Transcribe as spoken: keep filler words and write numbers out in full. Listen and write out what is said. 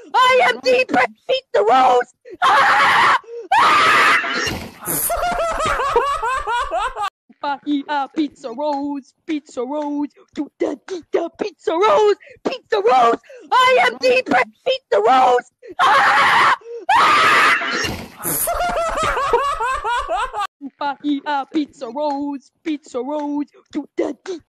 I am the Pizza Rose! Ah! Ah! Pizza Rose, Pizza Rose, do da dee da Pizza Rose, Pizza Rose! I am the Pizza Rose! Ah! Ah! Pizza Rose, Pizza Rose, do da dee